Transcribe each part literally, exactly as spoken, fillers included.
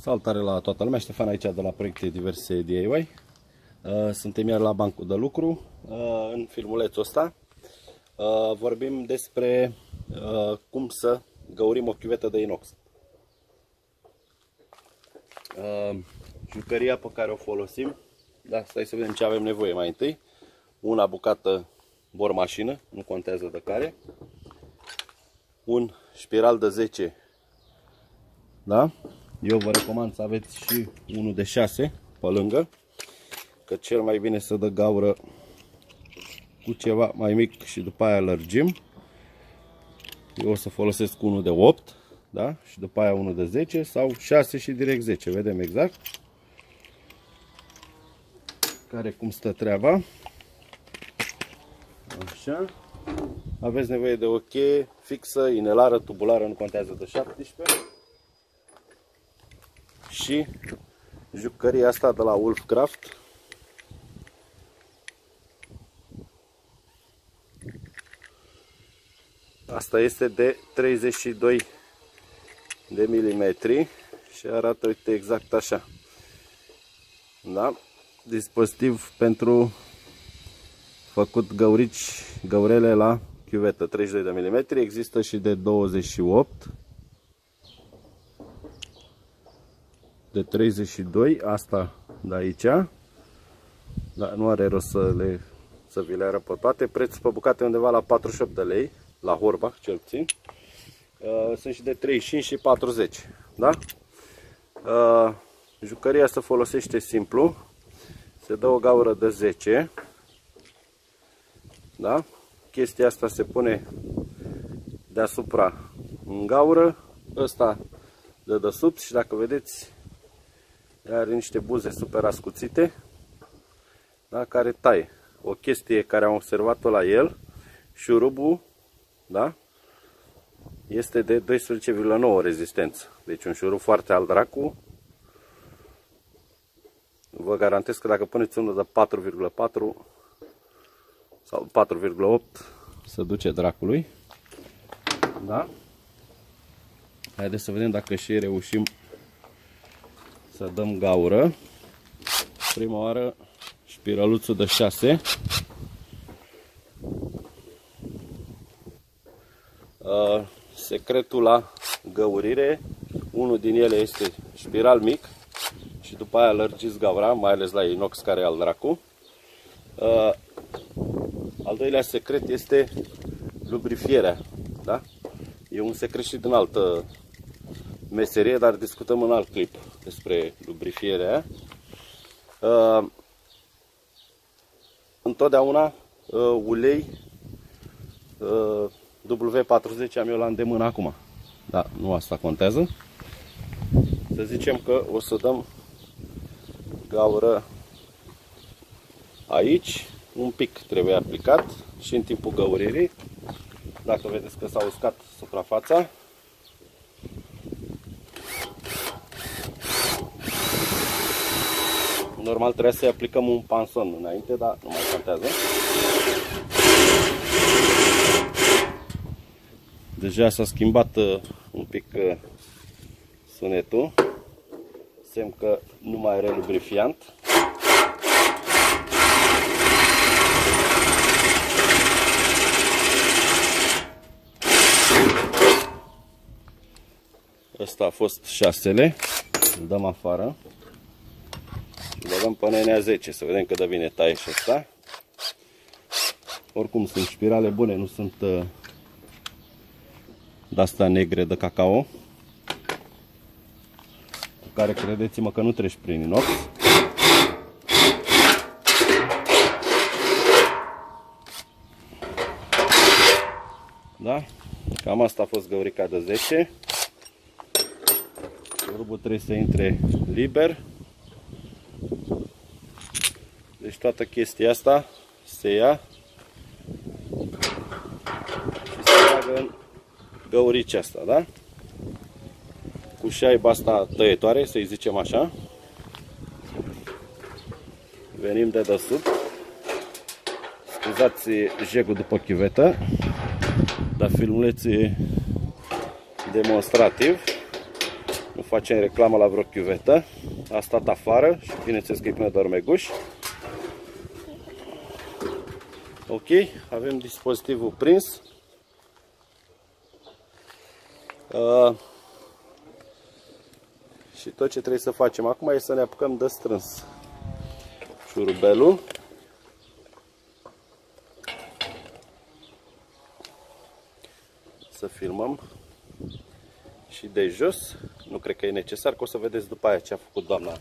Salutare la toată lumea, Ștefan aici de la Proiecte Diverse D I Y. Suntem iar la bancul de lucru. În filmulețul ăsta vorbim despre cum să găurim o chiuvetă de inox. Jucăria pe care o folosim, da, stai să vedem ce avem nevoie mai întâi. Una bucată bormașină, nu contează de care. Un spiral de zece, da? Eu vă recomand să aveți și unul de șase pe lângă, că cel mai bine să dă gaură cu ceva mai mic și după aia lărgim. Eu o să folosesc unul de opt, da? Și după aia unul de zece sau șase și direct zece, vedem exact care cum stă treaba. Așa. Aveți nevoie de o cheie fixă, inelară, tubulară, nu contează, de șaptesprezece. Și jucăria asta de la Wolfcraft. Asta este de treizeci și doi de milimetri și arată, uite, exact așa. Da? Dispozitiv pentru făcut găurici, găurele la chiuvetă, treizeci și doi de milimetri. Există și de douăzeci și opt. De treizeci și doi, asta de aici. Dar nu are rost să, le, să vi le arăt pe toate. Prețul pe bucate undeva la patruzeci și opt de lei, la Horbach cel puțin. Sunt și de treizeci și cinci și patruzeci. Da? Jucăria se folosește simplu. Se dă o gaură de zece. Da? Chestia asta se pune deasupra în gaură. Ăsta de desubt și dacă vedeți are niște buze super ascuțite, da, care taie. O chestie care am observat-o la el, șurubul, da, este de doisprezece virgulă nouă rezistență. Deci un șurub foarte al dracu. Vă garantez că dacă puneți unul de patru virgulă patru sau patru virgulă opt, se duce dracului. Da? Haideți să vedem dacă și reușim să dăm gaură. Prima oară spiraluțul de șase. Secretul la găurire, unul din ele este spiral mic și după aia lărgiți gaura, mai ales la inox care e al dracu. Al doilea secret este lubrifierea, da? E un secret și din altă meserie, dar discutăm în alt clip despre lubrifierea. Uh, întotdeauna uh, ulei uh, W patruzeci am eu la îndemână acum. Da, nu asta contează. Să zicem că o să dăm gaură aici. Un pic trebuie aplicat și în timpul găuririi. Dacă vedeți că s-a uscat suprafața. Normal trebuie să-i aplicăm un panson înainte, dar nu mai contează. Deja s-a schimbat uh, un pic uh, sunetul. Semn că nu mai are lubrifiant. Ăsta a fost șasele. Îl dăm afară. Și băgăm pe N A zece, să vedem cât de bine taie și ăsta. Oricum sunt spirale bune, nu sunt uh, de-astea negre de cacao, cu care credeți-mă că nu treci prin inox. Da? Cam asta a fost găurica de zece. Șurubul trebuie să intre liber. Deci toată chestia asta se ia și se bagă în găuricea asta, da? Cu șaiba asta tăietoare, să-i zicem așa. Venim de desubt. Scuzați jegul după chiuvetă, dar filmulețul e demonstrativ. Nu facem reclamă la vreo chiuvetă. A stat afară și bineînțeles că e plină de ormeguși. Ok, avem dispozitivul prins. Uh, și tot ce trebuie să facem acum e să ne apucăm de strâns șurubelul. Să filmăm și de jos. Nu cred că e necesar, că o să vedeți după aia ce a făcut doamna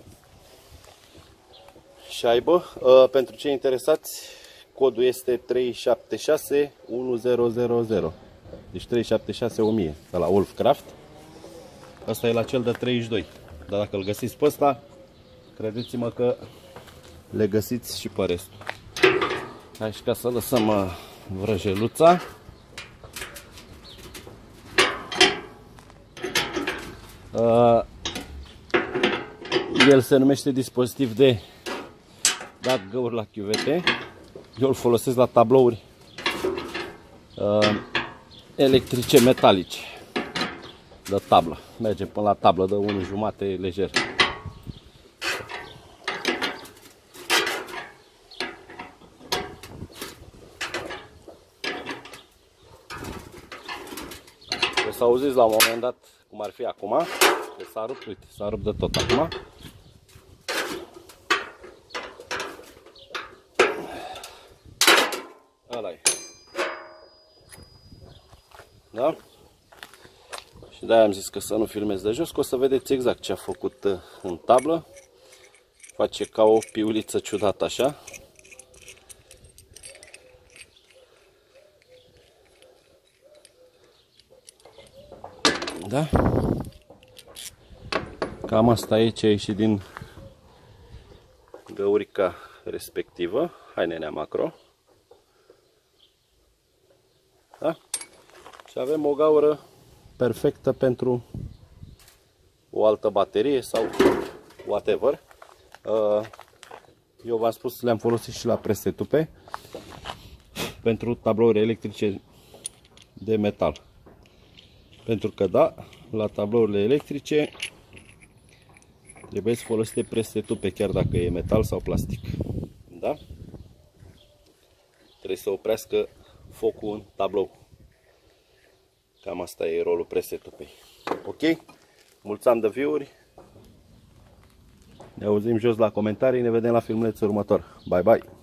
șaibă. Uh, pentru cei interesați, codul este trei șapte șase unu zero zero zero. Deci trei șapte șase o mie de la Wolfcraft. Asta e la cel de treizeci și doi. Dar dacă îl găsiți pe ăsta, credeți-mă că le găsiți și pe restul. Hai și ca să lăsăm uh, vrăjeluța. Uh, el se numește dispozitiv de dat găuri la chiuvete. Eu îl folosesc la tablouri uh, electrice metalice de tablă. Merge până la tablă de unu jumate lejer. O să auziți la un moment dat cum ar fi acum. Că s-a rupt, uite, s-a rupt de tot acum. Ăla e. Da? Și de-aia am zis că să nu filmez de jos, că o să vedeți exact ce a făcut în tablă. Face ca o piuliță ciudată așa. Da? Cam asta e ce a ieșit din găurica respectivă. Hai, nenea macro. Da? Și avem o gaură perfectă pentru o altă baterie sau whatever. Eu v-am spus, le-am folosit și la presetupe pentru tablouri electrice de metal. Pentru că da, la tablourile electrice trebuie să folosite presetupe, chiar dacă e metal sau plastic. Da? Trebuie să oprească focul în tablou. Cam asta e rolul presetupei. Ok? Mulțumim de view-uri. Ne auzim jos la comentarii. Ne vedem la filmulețul următor. Bye bye!